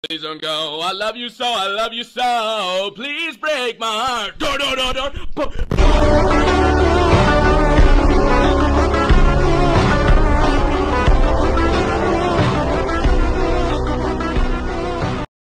Please don't go. I love you so. I love you so. Please break my heart.